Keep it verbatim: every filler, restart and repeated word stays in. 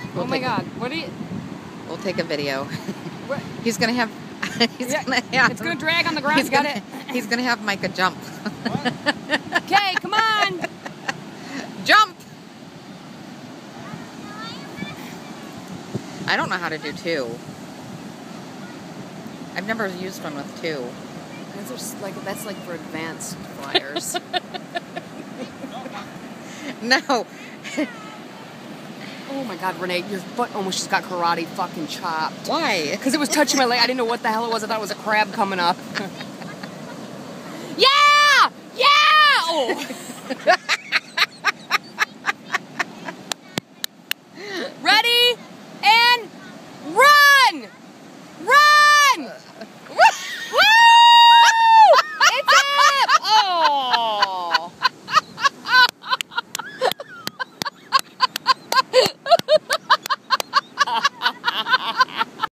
We'll oh my take God! A, What are you? we'll take a video. What? He's gonna have. He's Yeah, gonna have. It's gonna drag on the ground. He's Got gonna, it. He's gonna have Micah jump. Okay, come on. Jump! I don't know how to do two. I've never used one with two. That's like that's like for advanced flyers. No. Oh my God, Renee, your foot almost just got karate fucking chopped. Why? Because it was touching my leg. I didn't know what the hell it was. I thought it was a crab coming up. Yeah! Yeah! Oh!